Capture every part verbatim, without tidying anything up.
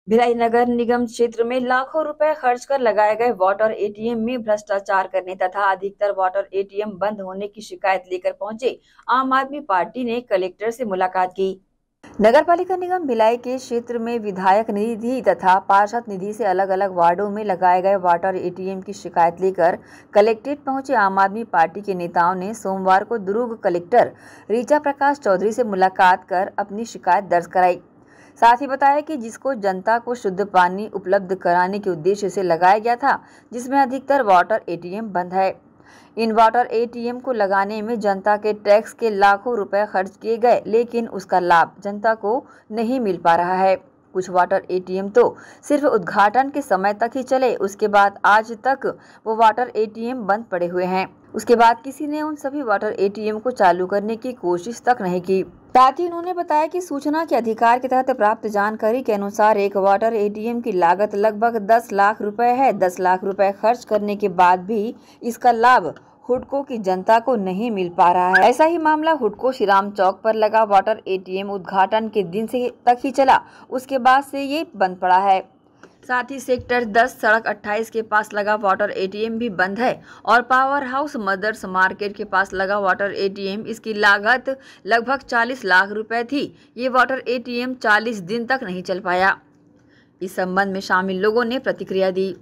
भिलाई नगर निगम क्षेत्र में लाखों रुपए खर्च कर लगाए गए वाटर एटीएम में भ्रष्टाचार करने तथा अधिकतर वाटर एटीएम बंद होने की शिकायत लेकर पहुंचे आम आदमी पार्टी ने कलेक्टर से मुलाकात की। नगर पालिका निगम भिलाई के क्षेत्र में विधायक निधि तथा पार्षद निधि से अलग अलग वार्डों में लगाए गए वाटर एटीएम की शिकायत लेकर कलेक्ट्रेट पहुंचे आम आदमी पार्टी के नेताओं ने सोमवार को दुर्ग कलेक्टर ऋचा प्रकाश चौधरी से मुलाकात कर अपनी शिकायत दर्ज कराई। साथ ही बताया कि जिसको जनता को शुद्ध पानी उपलब्ध कराने के उद्देश्य से लगाया गया था, जिसमें अधिकतर वाटर एटीएम बंद है। इन वाटर एटीएम को लगाने में जनता के टैक्स के लाखों रुपए खर्च किए गए, लेकिन उसका लाभ जनता को नहीं मिल पा रहा है। कुछ वाटर एटीएम तो सिर्फ उद्घाटन के समय तक ही चले, उसके बाद आज तक वो वाटर एटीएम बंद पड़े हुए हैं। उसके बाद किसी ने उन सभी वाटर एटीएम को चालू करने की कोशिश तक नहीं की। साथ ही उन्होंने बताया कि सूचना के अधिकार के तहत प्राप्त जानकारी के अनुसार एक वाटर एटीएम की लागत लगभग दस लाख रुपए है। दस लाख रुपए खर्च करने के बाद भी इसका लाभ हुडको की जनता को नहीं मिल पा रहा है। ऐसा ही मामला हुडको श्रीराम चौक पर लगा वाटर एटीएम उद्घाटन के दिन से तक ही चला, उसके बाद से ये बंद पड़ा है। साथ ही सेक्टर दस सड़क अट्ठाईस के पास लगा वाटर एटीएम भी बंद है और पावर हाउस मदर्स मार्केट के पास लगा वाटर एटीएम, इसकी लागत लगभग चालीस लाख रुपए थी। ये वाटर एटीएम चालीस दिन तक नहीं चल पाया। इस संबंध में शामिल लोगों ने प्रतिक्रिया दी।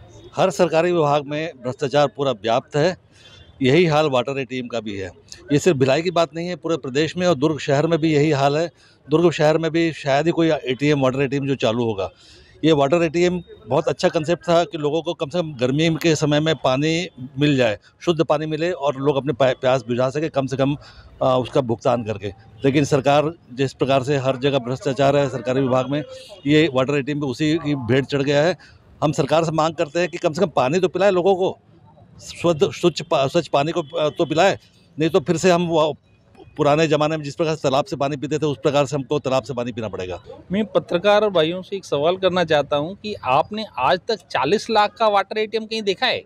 हर सरकारी विभाग में भ्रष्टाचार पूरा व्याप्त है, यही हाल वाटर एटीएम का भी है। ये सिर्फ भिलाई की बात नहीं है, पूरे प्रदेश में और दुर्ग शहर में भी यही हाल है। दुर्ग शहर में भी शायद ही कोई एटीएम वाटर एटीएम जो चालू होगा। ये वाटर एटीएम बहुत अच्छा कंसेप्ट था कि लोगों को कम से कम गर्मी के समय में पानी मिल जाए, शुद्ध पानी मिले और लोग अपने प्यास बुझा सके कम से कम आ, उसका भुगतान करके। लेकिन सरकार जिस प्रकार से हर जगह भ्रष्टाचार है सरकारी विभाग में, ये वाटर एटीएम भी उसी की भेंट चढ़ गया है। हम सरकार से मांग करते हैं कि कम से कम पानी तो पिलाए लोगों को, शुद्ध स्वच्छ स्वच्छ पानी को तो पिलाए, नहीं तो फिर से हम पुराने ज़माने में जिस प्रकार से तालाब से पानी पीते थे उस प्रकार से हमको तालाब से पानी पीना पड़ेगा। मैं पत्रकार भाइयों से एक सवाल करना चाहता हूं कि आपने आज तक चालीस लाख का वाटर एटीएम कहीं देखा है?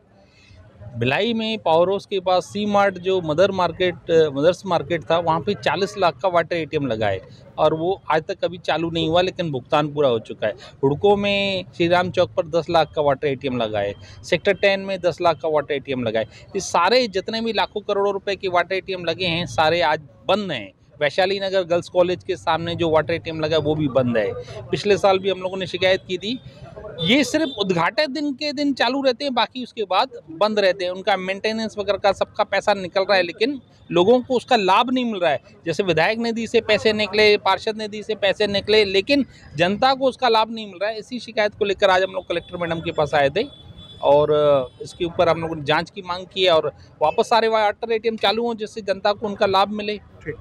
भिलाई में पावर हाउस के पास सी मार्ट जो मदर मार्केट मदर्स मार्केट था, वहाँ पे चालीस लाख का वाटर एटीएम लगा है और वो आज तक कभी चालू नहीं हुआ, लेकिन भुगतान पूरा हो चुका है। हुडको में श्रीराम चौक पर दस लाख का वाटर एटीएम लगा है, सेक्टर टेन में दस लाख का वाटर एटीएम लगा है। ये सारे जितने भी लाखों करोड़ों रुपए के वाटर एटीएम लगे हैं सारे आज बंद हैं। वैशाली नगर गर्ल्स कॉलेज के सामने जो वाटर एटीएम लगा है वो भी बंद है। पिछले साल भी हम लोगों ने शिकायत की थी। ये सिर्फ उद्घाटन दिन के दिन चालू रहते हैं, बाकी उसके बाद बंद रहते हैं। उनका मेंटेनेंस वगैरह का सबका पैसा निकल रहा है, लेकिन लोगों को उसका लाभ नहीं मिल रहा है। जैसे विधायक निधि से पैसे निकले, पार्षद निधि से पैसे निकले, लेकिन जनता को उसका लाभ नहीं मिल रहा है। इसी शिकायत को लेकर आज हम लोग कलेक्टर मैडम के पास आए थे और इसके ऊपर हम लोगों ने जाँच की मांग की है और वापस सारे वाटर एटीएम चालू हों जिससे जनता को उनका लाभ मिले।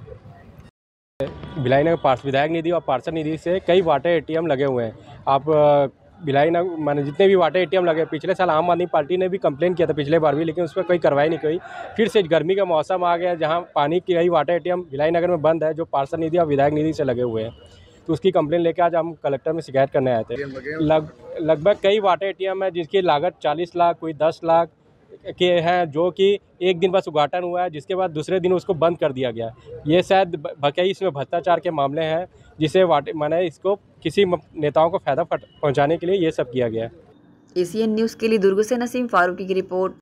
भिलाई नगर विधायक निधि और पार्षद निधि से कई वाटर एटीएम लगे हुए हैं। आप भिलाई नगर माने जितने भी वाटर एटीएम लगे, पिछले साल आम आदमी पार्टी ने भी कंप्लेन किया था पिछले बार भी, लेकिन उस पर कोई कार्रवाई नहीं हुई। फिर से गर्मी का मौसम आ गया जहां पानी की कई वाटर एटीएम भिलाई नगर में बंद है जो पार्षद निधि और विधायक निधि से लगे हुए हैं। तो उसकी कंप्लेन लेकर आज हम कलेक्टर में शिकायत करने आए थे। लग लगभग कई वाटर एटीएम है जिसकी लागत चालीस लाख कोई दस लाख के हैं, जो कि एक दिन बस उद्घाटन हुआ है, जिसके बाद दूसरे दिन उसको बंद कर दिया गया। ये शायद भकई इसमें भ्रष्टाचार के मामले हैं, जिसे वाटे माने इसको किसी नेताओं को फायदा पहुंचाने के लिए ये सब किया गया है। एसीएन न्यूज़ के लिए दुर्ग से नसीम फारूकी की रिपोर्ट।